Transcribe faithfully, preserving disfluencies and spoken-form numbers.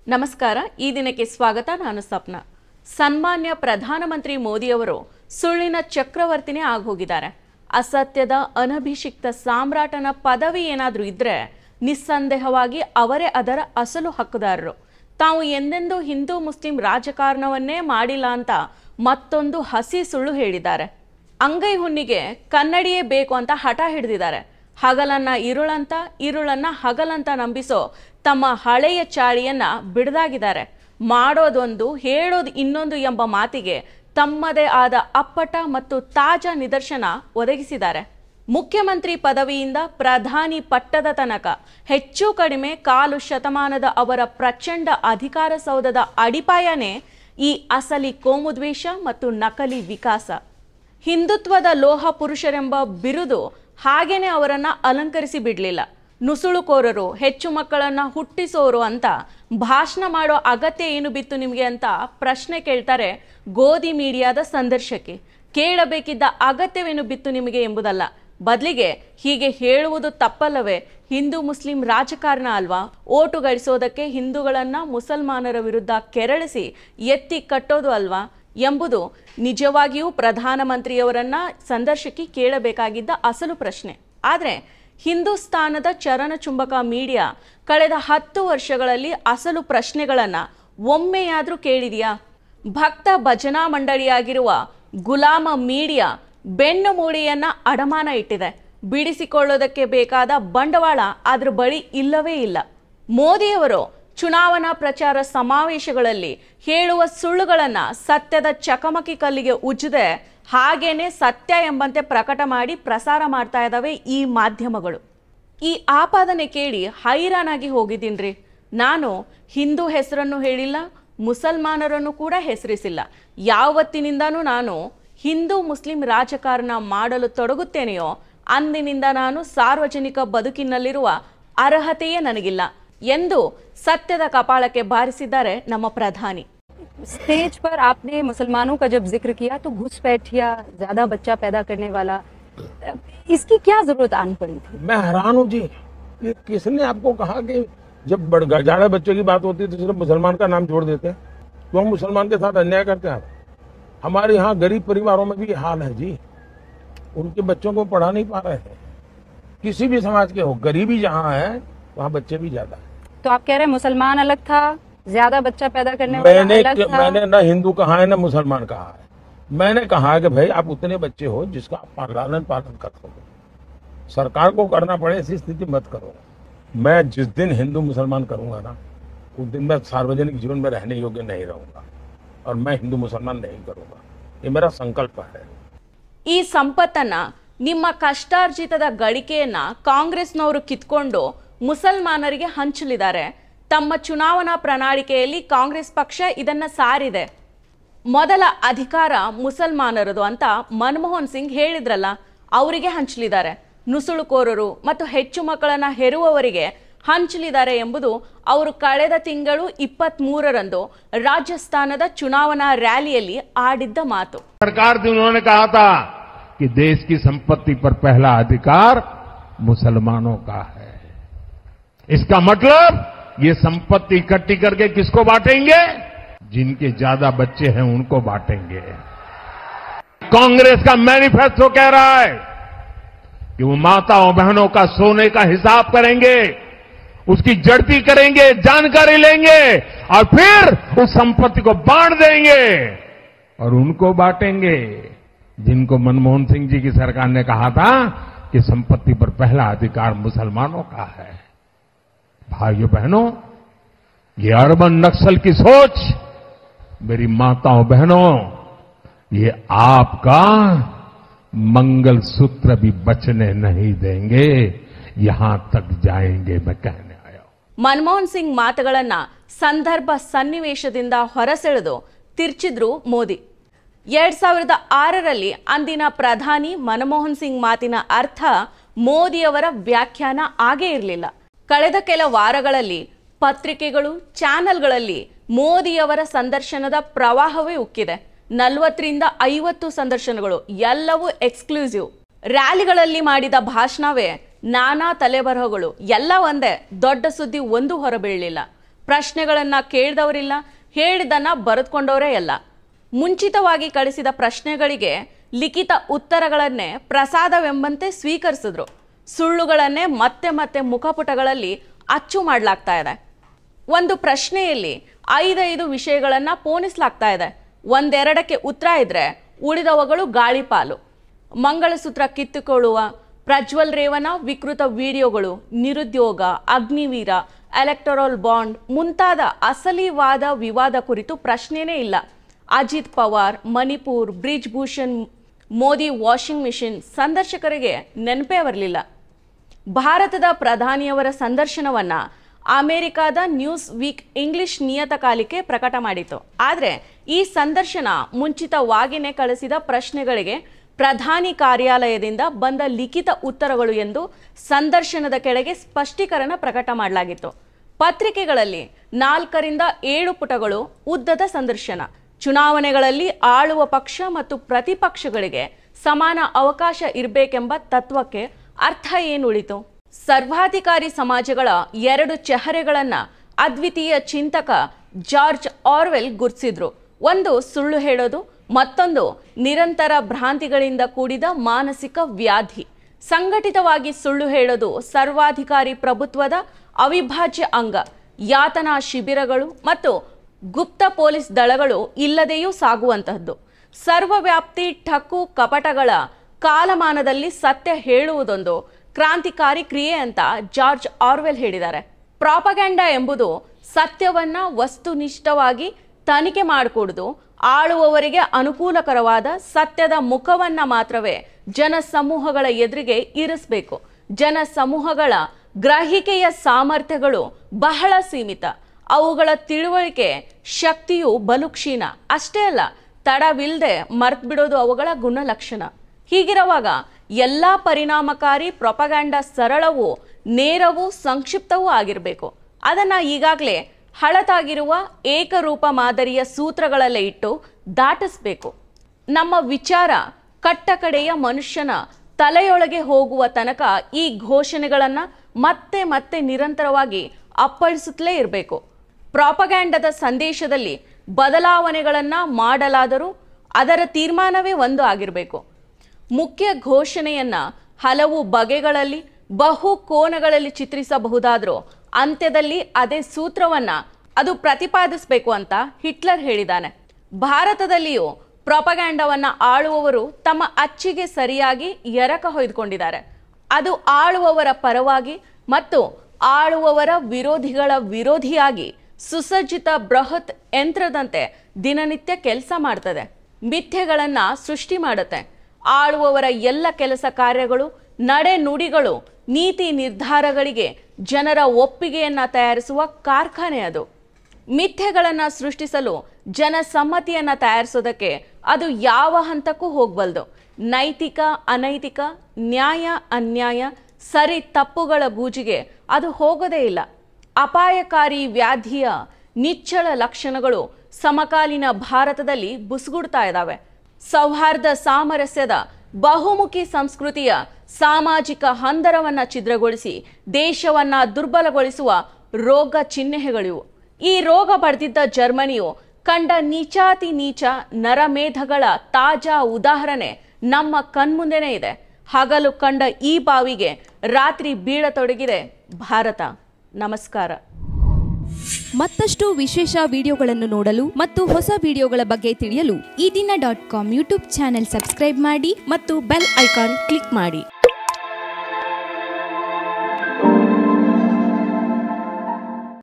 ನಮಸ್ಕಾರ ಈ ದಿನಕ್ಕೆ ಸ್ವಾಗತ ನಾನು ಸಪ್ನ ಸನ್ಮಾನ್ಯ ಪ್ರಧಾನಮಂತ್ರಿ ಮೋದಿ ಅವರು ಸುಳ್ಳಿನ ಚಕ್ರವರ್ತಿನೇ ಆಗೋಗಿದ್ದಾರೆ ಅಸತ್ಯದ ಅನಭಿಷಿಕ್ತ ಸಾಮ್ರಾಟನ ಪದವಿ ಏನಾದರೂ ಇದ್ರೆ ನಿಸ್ಸಂದೇಹವಾಗಿ ಅವರೇ ಅದರ ಅಸಲು ಹಕ್ಕುದಾರರು ತಾವು ಎಂದೆಂದೂ ಹಿಂದೂ ಮುಸ್ಲಿಂ ರಾಜಕಾರಣವನ್ನೇ ಮಾಡಿಲ್ಲ ಅಂತ ಮತ್ತೊಂದು ಹಸಿ ಸುಳ್ಳು ಹೇಳಿದ್ದಾರೆ ಅಂಗೈ ಹುಣ್ಣಿಗೆ ಕನ್ನಡಿಯೇ ಬೇಕು ಅಂತ ಹಠ ಹಿಡಿದಿದ್ದಾರೆ ಹಗಲನ್ನ ಇರುಳಂತ ಇರುಳನ್ನ ಹಗಲಂತ ನಂಬಿಸೋ ತಮ್ಮ ಹಳೆಯ ಚಾಳಿಯನ್ನ ಬಿಡದಾಗಿದ್ದಾರೆ ಮಾಡೋದೊಂದು ಹೇಳೋದು ಇನ್ನೊಂದು ಎಂಬ ಮಾತಿಗೆ ತಮ್ಮದೇ ಆದ ಅಪ್ಪಟ ಮತ್ತು ತಾಜಾ ನಿದರ್ಶನ ಒದಗಿಸಿದ್ದಾರೆ ಮುಖ್ಯಮಂತ್ರಿ ಪದವಿಯಿಂದ ಪ್ರಧಾನಿ ಪಟ್ಟದ ತನಕ ಹೆಚ್ಚು ಕಡಿಮೆ ಕಾಲು ಶತಮಾನದ ಅವರ ಪ್ರಚಂಡ ಅಧಿಕಾರ ಸೌಧದ ಅಡಿಪಾಯನೇ ಈ ಅಸಲಿ ಕೋಮುದ್ವೇಷ ಮತ್ತು ನಕಲಿ ವಿಕಾಸ ಹಿಂದುತ್ವದ ಲೋಹ ಪುರುಷರೆಂಬ ಬಿರುದು ಹಾಗೇನೆ ಅವರನ್ನ ಅಲಂಕರಿಸಿ ಬಿಡಲಿಲ್ಲ ನುಸುಳುಕೋರರು ಹೆಚ್ಚು ಮಕ್ಕಳನ್ನ ಹುಟ್ಟಿಸೋರು ಅಂತ ಭಾಷಣ ಮಾಡೋ ಅಗತ್ಯ ಏನು ಬಿತ್ತು ನಿಮಗೆ ಅಂತ ಪ್ರಶ್ನೆ ಕೇಳ್ತಾರೆ ಗೋಧಿ ಮೀಡಿಯಾದ ಸಂದರ್ಶಕಿ ಕೇಳಬೇಕಿದ್ದ ಅಗತ್ಯವೇನು ಬಿತ್ತು ನಿಮಗೆ ಎಂಬುದಲ್ಲ ಬದಲಿಗೆ ಹೀಗೆ ಹೇಳುವುದು ತಪ್ಪಲ್ಲವೇ ಹಿಂದೂ ಮುಸ್ಲಿಂ ರಾಜಕಾರಣ ಅಲ್ವಾ ಓಟು ಗಳಿಸೋದಕ್ಕೆ ಹಿಂದೂಗಳನ್ನ ಮುಸಲ್ಮಾನರ ವಿರುದ್ಧ ಕೆರಳಿಸಿ ಎತ್ತಿ ಕಟ್ಟೋದು ಅಲ್ವಾ ಎಂಬುದು ನಿಜವಾಗಿಯೂ ಪ್ರಧಾನಮಂತ್ರಿಯವರನ್ನ ಸಂದರ್ಶಕಿ ಕೇಳಬೇಕಾಗಿದ್ದ ಅಸಲು ಪ್ರಶ್ನೆ ಆದರೆ ಹಿಂದೂಸ್ತಾನದ ಚರಣಚುಂಬಕ ಮೀಡಿಯಾ ಕಳೆದ ಹತ್ತು ವರ್ಷಗಳಲ್ಲಿ ಅಸಲು ಪ್ರಶ್ನೆಗಳನ್ನ ಒಮ್ಮೆಯಾದ್ರೂ ಕೇಳಿದೆಯಾ ಭಕ್ತ ಭಜನಾ ಮಂಡಳಿಯಾಗಿರುವ ಗುಲಾಮ ಮೀಡಿಯಾ ಬೆನ್ನು ಮೂಡಿಯನ್ನ ಅಡಮಾನ ಇಟ್ಟಿದೆ ಬಿಡಿಸಿಕೊಳ್ಳೋದಕ್ಕೆ ಬೇಕಾದ ಬಂಡವಾಳ ಅದ್ರ ಬಳಿ ಇಲ್ಲವೇ ಇಲ್ಲ ಮೋದಿಯವರು ಚುನಾವಣಾ ಪ್ರಚಾರ ಸಮಾವೇಶಗಳಲ್ಲಿ ಹೇಳುವ ಸುಳ್ಳುಗಳನ್ನ ಸತ್ಯದ ಚಕಮಕಿ ಕಲ್ಲಿಗೆ ಉಜ್ಜದೆ ಹಾಗೇನೆ ಸತ್ಯ ಎಂಬಂತೆ ಪ್ರಕಟ ಮಾಡಿ ಪ್ರಸಾರ ಮಾಡ್ತಾ ಇದ್ದಾವೆ ಈ ಮಾಧ್ಯಮಗಳು ಈ ಆಪಾದನೆ ಕೇಳಿ ಹೈರಾಣಾಗಿ ಹೋಗಿದ್ದೀನ್ರಿ ನಾನು ಹಿಂದೂ ಹೆಸರನ್ನು ಹೇಳಿಲ್ಲ ಮುಸಲ್ಮಾನರನ್ನು ಕೂಡ ಹೆಸರಿಸಿಲ್ಲ ಯಾವತ್ತಿನಿಂದನೂ ನಾನು ಹಿಂದೂ ಮುಸ್ಲಿಂ ರಾಜಕಾರಣ ಮಾಡಲು ತೊಡಗುತ್ತೇನೆಯೋ ಅಂದಿನಿಂದ ನಾನು ಸಾರ್ವಜನಿಕ ಬದುಕಿನಲ್ಲಿರುವ ಅರ್ಹತೆಯೇ ನನಗಿಲ್ಲ ಎಂದು ಸತ್ಯದ ಕಪಾಳಕ್ಕೆ ಬಾರಿಸಿದ್ದಾರೆ ನಮ್ಮ ಪ್ರಧಾನಿ स्टेज पर आपने मुसलमानों का जब जिक्र किया तो घुसपैठिया ज्यादा बच्चा पैदा करने वाला इसकी क्या जरूरत आन पड़ी थी? मैं हैरान हूँ जी कि किसने आपको कहा कि जब ज्यादा बच्चे की बात होती है तो सिर्फ मुसलमान का नाम जोड़ देते हैं तो हम मुसलमान के साथ अन्याय करते हैं हमारे यहाँ गरीब परिवारों में भी हाल है जी उनके बच्चों को पढ़ा नहीं पा रहे हैं किसी भी समाज के हो गरीबी जहाँ है वहाँ बच्चे भी ज्यादा है तो आप कह रहे हैं मुसलमान अलग था ज्यादा बच्चा पैदा करने वाला मैंने अलग था? मैंने ना हिंदू कहा है ना मुसलमान कहा है मैंने कहा कि भाई आप उतने बच्चे हो जिसका आप लालन पालन कर सको सरकार को करना पड़े ऐसी स्थिति मत करो मैं जिस दिन हिंदू मुसलमान करूंगा ना उस दिन मैं सार्वजनिक जीवन में रहने योग्य नहीं रहूंगा और मैं हिंदू मुसलमान नहीं करूंगा ये मेरा संकल्प है ಈ ಸಂಪತ್ತನ್ನ ನಿಮ್ಮ ಕಷ್ಟಾರ್ಜಿತದ ಗಳಿಕೆಯನ್ನ ಕಾಂಗ್ರೆಸ್ನವರು ಕಿತ್ಕೊಂಡು ಮುಸಲ್ಮಾನರಿಗೆ ಹಂಚಲಿದ್ದಾರೆ ತಮ್ಮ ಚುನಾವಣಾ ಪ್ರಣಾಳಿಕೆಯಲ್ಲಿ ಕಾಂಗ್ರೆಸ್ ಪಕ್ಷ ಇದನ್ನ ಸಾರಿದೆ ಮೊದಲ ಅಧಿಕಾರ ಮುಸಲ್ಮಾನರದು ಅಂತ ಮನಮೋಹನ್ ಸಿಂಗ್ ಹೇಳಿದ್ರಲ್ಲ ಅವರಿಗೆ ಹಂಚಲಿದ್ದಾರೆ ನುಸುಳುಕೋರರು ಮತ್ತು ಹೆಚ್ಚು ಮಕ್ಕಳನ್ನ ಹೆರುವವರಿಗೆ ಹಂಚಲಿದ್ದಾರೆ ಎಂಬುದು ಅವರು ಕಳೆದ ತಿಂಗಳು ಇಪ್ಪತ್ತ್ ಮೂರರಂದು ರಾಜಸ್ಥಾನದ ಚುನಾವಣಾ ರ್ಯಾಲಿಯಲ್ಲಿ ಆಡಿದ್ದ ಮಾತು सरकार ने उन्होंने कहा था कि देश की संपत्ति पर पहला अधिकार मुसलमानों का है इसका मतलब ये संपत्ति इकट्ठी करके किसको बांटेंगे जिनके ज्यादा बच्चे हैं उनको बांटेंगे कांग्रेस का मैनिफेस्टो कह रहा है कि वो माताओं बहनों का सोने का हिसाब करेंगे उसकी जड़ती करेंगे जानकारी लेंगे और फिर उस संपत्ति को बांट देंगे और उनको बांटेंगे जिनको मनमोहन सिंह जी की सरकार ने कहा था कि संपत्ति पर पहला अधिकार मुसलमानों का है भाइयों बहनों ये अर्बन नक्सल की सोच मेरी माताओं बहनों ये आपका मंगल सूत्र भी बचने नहीं देंगे यहां तक जाएंगे मैं कहने आया हूं ಮನಮೋಹನ್ ಸಿಂಗ್ ಮಾತುಗಳನ್ನ ಸಂದರ್ಭ ಸನ್ನಿವೇಶದಿಂದ ಹೊರಸೆಳೆದು ತಿರ್ಚಿದ್ರು ಮೋದಿ ಎರಡ್ ಸಾವಿರದ ಆರರಲ್ಲಿ ಅಂದಿನ ಪ್ರಧಾನಿ ಮನಮೋಹನ್ ಸಿಂಗ್ ಮಾತಿನ ಅರ್ಥ ಮೋದಿಯವರ ವ್ಯಾಖ್ಯಾನ ಆಗೇ ಇರಲಿಲ್ಲ ಕಳೆದ ಕೆಲ ವಾರಗಳಲ್ಲಿ ಪತ್ರಿಕೆಗಳು ಚಾನೆಲ್ಗಳಲ್ಲಿ ಮೋದಿಯವರ ಸಂದರ್ಶನದ ಪ್ರವಾಹವೇ ಉಕ್ಕಿದೆ ನಲವತ್ತರಿಂದ ಐವತ್ತು ಸಂದರ್ಶನಗಳು ಎಲ್ಲವೂ ಎಕ್ಸ್ಕ್ಲೂಸಿವ್ ರ್ಯಾಲಿಗಳಲ್ಲಿ ಮಾಡಿದ ಭಾಷಣವೇ ನಾನಾ ತಲೆಬರಹಗಳು ಎಲ್ಲ ಒಂದೇ ದೊಡ್ಡ ಸುದ್ದಿ ಒಂದು ಹೊರಬೀಳಲಿಲ್ಲ ಪ್ರಶ್ನೆಗಳನ್ನ ಕೇಳಿದವರಿಲ್ಲ, ಹೇಳಿದನ್ನ ಬರೆದುಕೊಂಡವರೇ ಎಲ್ಲ. ಮುಂಚಿತವಾಗಿ ಕಳಿಸಿದ ಪ್ರಶ್ನೆಗಳಿಗೆ ಲಿಖಿತ ಉತ್ತರಗಳನ್ನೇ ಪ್ರಸಾದವೆಂಬಂತೆ ಸ್ವೀಕರಿಸಿದ್ರು. ಸುಳ್ಳುಗಳನ್ನೇ ಮತ್ತೆ ಮತ್ತೆ ಮುಖಪುಟಗಳಲ್ಲಿ ಅಚ್ಚು ಮಾಡಲಾಗ್ತಾ ಇದೆ. ಒಂದು ಪ್ರಶ್ನೆಯಲ್ಲಿ ಐದೈದು ವಿಷಯಗಳನ್ನ ಪೋಣಿಸಲಾಗ್ತಾ ಇದೆ. ಒಂದೆರಡಕ್ಕೆ ಉತ್ತರ ಇದ್ರೆ ಉಳಿದವುಗಳು ಗಾಳಿಪಾಲು. ಮಂಗಳಸೂತ್ರ ಕಿತ್ತುಕೊಳ್ಳುವ, ಪ್ರಜ್ವಲ್ ರೇವಣ್ಣ ವಿಕೃತ ವಿಡಿಯೋಗಳು, ನಿರುದ್ಯೋಗ, ಅಗ್ನಿವೀರ, ಎಲೆಕ್ಟೋರಲ್ ಬಾಂಡ್ ಮುಂತಾದ ಅಸಲಿವಾದ ವಿವಾದ ಕುರಿತು ಪ್ರಶ್ನೆನೇ ಇಲ್ಲ. ಅಜಿತ್ ಪವಾರ್, ಮಣಿಪುರ್, ಬ್ರಿಜ್ ಭೂಷಣ್, ಮೋದಿ ವಾಷಿಂಗ್ ಮಿಷಿನ್ ಸಂದರ್ಶಕರಿಗೆ ನೆನಪೇ ಬರಲಿಲ್ಲ. ಭಾರತದ ಪ್ರಧಾನಿಯವರ ಸಂದರ್ಶನವನ್ನ ಅಮೆರಿಕದ ನ್ಯೂಸ್ ವೀಕ್ ಇಂಗ್ಲಿಷ್ ನಿಯತಕಾಲಿಕೆ ಪ್ರಕಟ ಮಾಡಿತು. ಆದರೆ ಈ ಸಂದರ್ಶನ ಮುಂಚಿತವಾಗಿಯೇ ಕಳಿಸಿದ ಪ್ರಶ್ನೆಗಳಿಗೆ ಪ್ರಧಾನಿ ಕಾರ್ಯಾಲಯದಿಂದ ಬಂದ ಲಿಖಿತ ಉತ್ತರಗಳು ಎಂದು ಸಂದರ್ಶನದ ಕೆಳಗೆ ಸ್ಪಷ್ಟೀಕರಣ ಪ್ರಕಟ ಮಾಡಲಾಗಿತ್ತು. ಪತ್ರಿಕೆಗಳಲ್ಲಿ ನಾಲ್ಕರಿಂದ ಏಳು ಪುಟಗಳು ಉದ್ದದ ಸಂದರ್ಶನ. ಚುನಾವಣೆಗಳಲ್ಲಿ ಆಳುವ ಪಕ್ಷ ಮತ್ತು ಪ್ರತಿಪಕ್ಷಗಳಿಗೆ ಸಮಾನ ಅವಕಾಶ ಇರಬೇಕೆಂಬ ತತ್ವಕ್ಕೆ ಅರ್ಥ ಏನುಳಿತು? ಸರ್ವಾಧಿಕಾರಿ ಸಮಾಜಗಳ ಎರಡು ಚೆಹರೆಗಳನ್ನ ಅದ್ವಿತೀಯ ಚಿಂತಕ ಜಾರ್ಜ್ ಆರ್ವೆಲ್ ಗುರುತಿಸಿದ್ರು. ಒಂದು ಸುಳ್ಳು ಹೇಳೋದು, ಮತ್ತೊಂದು ನಿರಂತರ ಭ್ರಾಂತಿಗಳಿಂದ ಕೂಡಿದ ಮಾನಸಿಕ ವ್ಯಾಧಿ. ಸಂಘಟಿತವಾಗಿ ಸುಳ್ಳು ಹೇಳೋದು ಸರ್ವಾಧಿಕಾರಿ ಪ್ರಭುತ್ವದ ಅವಿಭಾಜ್ಯ ಅಂಗ. ಯಾತನಾ ಶಿಬಿರಗಳು ಮತ್ತು ಗುಪ್ತ ಪೊಲೀಸ್ ದಳಗಳು ಇಲ್ಲದೆಯೂ ಸಾಗುವಂತಹದ್ದು. ಸರ್ವವ್ಯಾಪ್ತಿ ಠಕ್ಕು ಕಪಟಗಳ ಕಾಲಮಾನದಲ್ಲಿ ಸತ್ಯ ಹೇಳುವುದೊಂದು ಕ್ರಾಂತಿಕಾರಿ ಕ್ರಿಯೆ ಅಂತ ಜಾರ್ಜ್ ಆರ್ವೆಲ್ ಹೇಳಿದ್ದಾರೆ. ಪ್ರಾಪಗ್ಯಾಂಡಾ ಎಂಬುದು ಸತ್ಯವನ್ನ ವಸ್ತುನಿಷ್ಠವಾಗಿ ತನಿಖೆ ಮಾಡಿಕೊಡುದು, ಆಳುವವರಿಗೆ ಅನುಕೂಲಕರವಾದ ಸತ್ಯದ ಮುಖವನ್ನ ಮಾತ್ರವೇ ಜನಸಮೂಹಗಳ ಎದುರಿಗೆ ಇರಿಸಬೇಕು. ಜನಸಮೂಹಗಳ ಗ್ರಹಿಕೆಯ ಸಾಮರ್ಥ್ಯಗಳು ಬಹಳ ಸೀಮಿತ. ಅವುಗಳ ತಿಳುವಳಿಕೆ ಶಕ್ತಿಯು ಬಲು ಕ್ಷೀಣ. ಅಷ್ಟೇ ಅಲ್ಲ, ತಡವಿಲ್ಲದೆ ಮರ್ತ್ ಬಿಡೋದು ಅವುಗಳ ಗುಣಲಕ್ಷಣ. ಹೀಗಿರುವಾಗ ಎಲ್ಲಾ ಪರಿಣಾಮಕಾರಿ ಪ್ರೊಪಗ್ಯಾಂಡಾ ಸರಳವೂ ನೇರವೂ ಸಂಕ್ಷಿಪ್ತವೂ ಆಗಿರಬೇಕು. ಅದನ್ನ ಈಗಾಗಲೇ ಹಳತಾಗಿರುವ ಏಕರೂಪ ಮಾದರಿಯ ಸೂತ್ರಗಳಲ್ಲೇ ಇಟ್ಟು ದಾಟಿಸಬೇಕು. ನಮ್ಮ ವಿಚಾರ ಕಟ್ಟಕಡೆಯ ಮನುಷ್ಯನ ತಲೆಯೊಳಗೆ ಹೋಗುವ ತನಕ ಈ ಘೋಷಣೆಗಳನ್ನ ಮತ್ತೆ ಮತ್ತೆ ನಿರಂತರವಾಗಿ ಅಪ್ಪಳಿಸುತ್ತಲೇ ಇರಬೇಕು. ಪ್ರಾಪಗ್ಯಾಂಡದ ಸಂದೇಶದಲ್ಲಿ ಬದಲಾವಣೆಗಳನ್ನ ಮಾಡಲಾದರೂ ಅದರ ತೀರ್ಮಾನವೇ ಒಂದು ಆಗಿರಬೇಕು. ಮುಖ್ಯ ಘೋಷಣೆಯನ್ನ ಹಲವು ಬಗೆಗಳಲ್ಲಿ ಬಹು ಕೋನಗಳಲ್ಲಿ ಚಿತ್ರಿಸಬಹುದಾದರೂ ಅಂತ್ಯದಲ್ಲಿ ಅದೇ ಸೂತ್ರವನ್ನ ಅದು ಪ್ರತಿಪಾದಿಸಬೇಕು ಅಂತ ಹಿಟ್ಲರ್ ಹೇಳಿದ್ದಾನೆ. ಭಾರತದಲ್ಲಿಯೂ ಪ್ರಾಪಗ್ಯಾಂಡವನ್ನ ಆಳುವವರು ತಮ್ಮ ಅಚ್ಚಿಗೆ ಸರಿಯಾಗಿ ಎರಕ ಹೊಯ್ದುಕೊಂಡಿದ್ದಾರೆ. ಅದು ಆಳುವವರ ಪರವಾಗಿ ಮತ್ತು ಆಳುವವರ ವಿರೋಧಿಗಳ ವಿರೋಧಿಯಾಗಿ ಸುಸಜ್ಜಿತ ಬೃಹತ್ ಯಂತ್ರದಂತೆ ದಿನನಿತ್ಯ ಕೆಲಸ ಮಾಡ್ತದೆ. ಮಿಥ್ಯೆಗಳನ್ನ ಸೃಷ್ಟಿ ಮಾಡುತ್ತೆ. ಆಳುವವರ ಎಲ್ಲ ಕೆಲಸ ಕಾರ್ಯಗಳು, ನಡೆ ನುಡಿಗಳು, ನೀತಿ ನಿರ್ಧಾರಗಳಿಗೆ ಜನರ ಒಪ್ಪಿಗೆಯನ್ನ ತಯಾರಿಸುವ ಕಾರ್ಖಾನೆ ಅದು. ಮಿಥ್ಯೆಗಳನ್ನ ಸೃಷ್ಟಿಸಲು ಜನಸಮ್ಮತಿಯನ್ನ ತಯಾರಿಸೋದಕ್ಕೆ ಅದು ಯಾವ ಹಂತಕ್ಕೂ ಹೋಗಬಲ್ದು. ನೈತಿಕ ಅನೈತಿಕ, ನ್ಯಾಯ ಅನ್ಯಾಯ, ಸರಿ ತಪ್ಪುಗಳ ಬೂಜಿಗೆ ಅದು ಹೋಗೋದೇ ಇಲ್ಲ. ಅಪಾಯಕಾರಿ ವ್ಯಾಧಿಯ ನಿಚ್ಚಳ ಲಕ್ಷಣಗಳು ಸಮಕಾಲೀನ ಭಾರತದಲ್ಲಿ ಬುಸುಗುಡ್ತಾ ಇದ್ದಾವೆ. ಸೌಹಾರ್ದ ಸಾಮರಸ್ಯದ ಬಹುಮುಖಿ ಸಂಸ್ಕೃತಿಯ ಸಾಮಾಜಿಕ ಹಂದರವನ್ನ ಛಿದ್ರಗೊಳಿಸಿ ದೇಶವನ್ನ ದುರ್ಬಲಗೊಳಿಸುವ ರೋಗ ಚಿಹ್ನೆಗಳಿವು. ಈ ರೋಗ ಪಡೆದಿದ್ದ ಜರ್ಮನಿಯು ಕಂಡ ನೀಚಾತಿ ನೀಚ ನರಮೇಧಗಳ ತಾಜಾ ಉದಾಹರಣೆ ನಮ್ಮ ಕಣ್ಮುಂದೆನೇ ಇದೆ. ಹಗಲು ಕಂಡ ಈ ಬಾವಿಗೆ ರಾತ್ರಿ ಬೀಳತೊಡಗಿದೆ ಭಾರತ. ನಮಸ್ಕಾರ. ಮತ್ತಷ್ಟು ವಿಶೇಷ ವಿಡಿಯೋಗಳನ್ನು ನೋಡಲು ಮತ್ತು ಹೊಸ ವಿಡಿಯೋಗಳ ಬಗ್ಗೆ ತಿಳಿಯಲು ಈ ದಿನ dot com YouTube channel subscribe ಮಾಡಿ ಮತ್ತು ಬೆಲ್ ಐಕಾನ್ ಕ್ಲಿಕ್ ಮಾಡಿ.